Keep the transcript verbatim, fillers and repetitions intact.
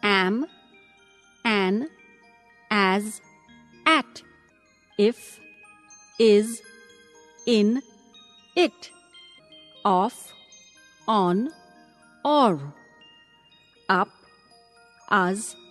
am, an, as, at. If, is, in, it. Off, on, or. Up, as,